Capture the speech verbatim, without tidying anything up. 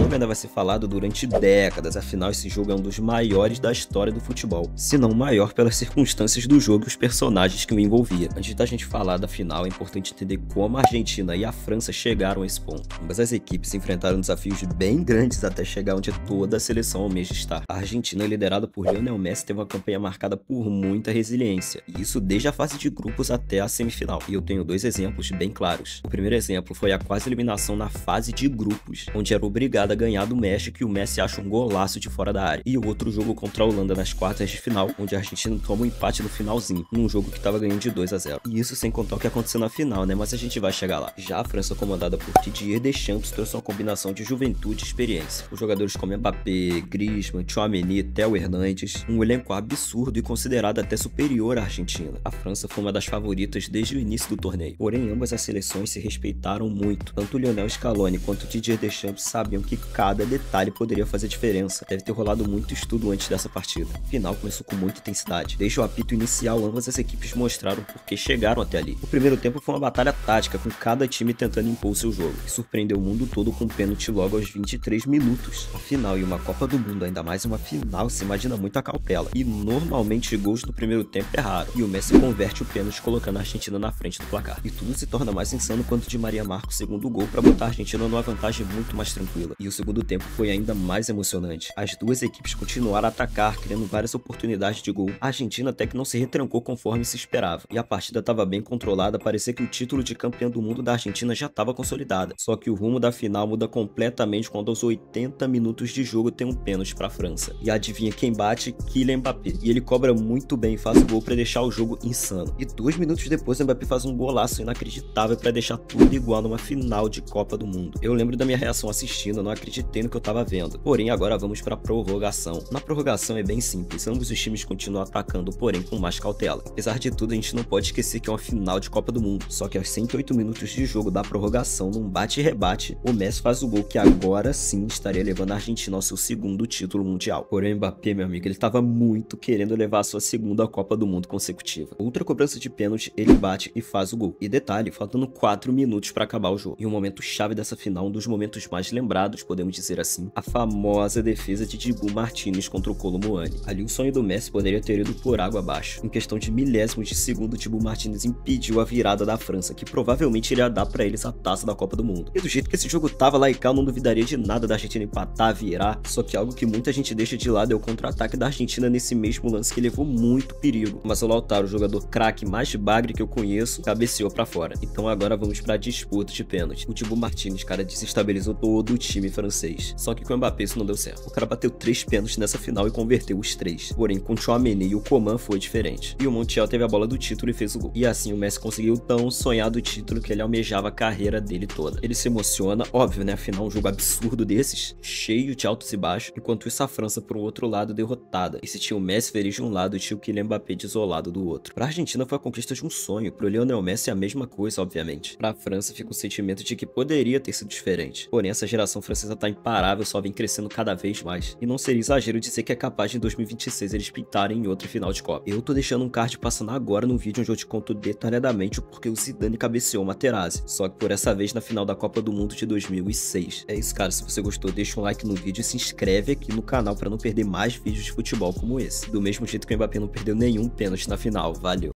jogo ainda vai ser falado durante décadas, afinal esse jogo é um dos maiores da história do futebol, se não o maior pelas circunstâncias do jogo e os personagens que o envolvia. Antes da gente falar da final, é importante entender como a Argentina e a França chegaram a esse ponto. Ambas as equipes enfrentaram desafios bem grandes até chegar onde toda a seleção almeja estar. A Argentina, liderada por Lionel Messi, teve uma campanha marcada por muita resiliência, e isso desde a fase de grupos até a semifinal. E eu tenho dois exemplos bem claros. O primeiro exemplo foi a quase eliminação na fase de grupos, onde era obrigado a ganhar do México e o Messi acha um golaço de fora da área. E o outro jogo contra a Holanda nas quartas de final, onde a Argentina toma um empate no finalzinho, num jogo que estava ganhando de dois a zero. E isso sem contar o que aconteceu na final, né? Mas a gente vai chegar lá. Já a França, comandada por Didier Deschamps, trouxe uma combinação de juventude e experiência. Os jogadores como Mbappé, Griezmann, Tchouaméni, Theo Hernandes, um elenco absurdo e considerado até superior à Argentina. A França foi uma das favoritas desde o início do torneio. Porém, ambas as seleções se respeitaram muito. Tanto o Lionel Scaloni quanto o Didier Deschamps sabiam que cada detalhe poderia fazer diferença. Deve ter rolado muito estudo antes dessa partida. O final começou com muita intensidade. Desde o apito inicial, ambas as equipes mostraram por que chegaram até ali. O primeiro tempo foi uma batalha tática, com cada time tentando impor seu jogo, e surpreendeu o mundo todo com um pênalti logo aos vinte e três minutos. A final e uma Copa do Mundo, ainda mais uma final, se imagina muita cautela. E normalmente gols no primeiro tempo é raro. E o Messi converte o pênalti colocando a Argentina na frente do placar. E tudo se torna mais insano quando Di Maria marca o segundo gol para botar a Argentina numa vantagem muito mais tranquila. E o segundo tempo foi ainda mais emocionante. As duas equipes continuaram a atacar, criando várias oportunidades de gol. A Argentina até que não se retrancou conforme se esperava. E a partida estava bem controlada, parecia que o título de campeão do mundo da Argentina já estava consolidada. Só que o rumo da final muda completamente quando aos oitenta minutos de jogo tem um pênalti para a França. E adivinha quem bate? Kylian Mbappé. E ele cobra muito bem e faz o gol para deixar o jogo insano. E dois minutos depois, Mbappé faz um golaço inacreditável para deixar tudo igual numa final de Copa do Mundo. Eu lembro da minha reação assistindo, eu não acreditei no que eu tava vendo. Porém, agora vamos para a prorrogação. Na prorrogação é bem simples, ambos os times continuam atacando, porém com mais cautela. Apesar de tudo, a gente não pode esquecer que é uma final de Copa do Mundo. Só que aos cento e oito minutos de jogo da prorrogação, num bate e rebate, o Messi faz o gol que agora sim estaria levando a Argentina ao seu segundo título mundial. Porém, o Mbappé, meu amigo, ele tava muito querendo levar a sua segunda Copa do Mundo consecutiva. Outra cobrança de pênalti, ele bate e faz o gol. E detalhe, faltando quatro minutos para acabar o jogo. E o momento chave dessa final, um dos momentos mais lembrados, podemos dizer assim, a famosa defesa de Dibu Martínez contra o Kolo Muani. Ali o sonho do Messi poderia ter ido por água abaixo. Em questão de milésimos de segundo, Dibu Martínez impediu a virada da França, que provavelmente iria dar para eles a taça da Copa do Mundo. E do jeito que esse jogo tava lá e cá, eu não duvidaria de nada da Argentina empatar, virar. Só que algo que muita gente deixa de lado é o contra-ataque da Argentina nesse mesmo lance que levou muito perigo. Mas o Lautaro, o jogador craque mais bagre que eu conheço, cabeceou para fora. Então agora vamos para a disputa de pênalti. O Dibu Martínez, cara, desestabilizou todo o time francês. Só que com o Mbappé isso não deu certo. O cara bateu três pênaltis nessa final e converteu os três. Porém, com o Tchouaméni e o Coman foi diferente. E o Montiel teve a bola do título e fez o gol. E assim o Messi conseguiu o tão sonhado título que ele almejava a carreira dele toda. Ele se emociona, óbvio, né? Afinal, um jogo absurdo desses, cheio de altos e baixos, enquanto isso a França, por um outro lado, derrotada. E se tinha o Messi feliz de um lado e tinha o Kylian Mbappé desolado do outro. Pra Argentina foi a conquista de um sonho, pro Lionel Messi é a mesma coisa, obviamente. Pra França fica o sentimento de que poderia ter sido diferente. Porém, essa geração francesa tá imparável, só vem crescendo cada vez mais. E não seria exagero dizer que é capaz de em dois mil e vinte e seis eles pintarem em outra final de Copa. Eu tô deixando um card passando agora no vídeo onde eu te conto detalhadamente o porquê o Zidane cabeceou o Materazzi. Só que por essa vez na final da Copa do Mundo de dois mil e seis. É isso, cara. Se você gostou, deixa um like no vídeo e se inscreve aqui no canal pra não perder mais vídeos de futebol como esse. Do mesmo jeito que o Mbappé não perdeu nenhum pênalti na final. Valeu!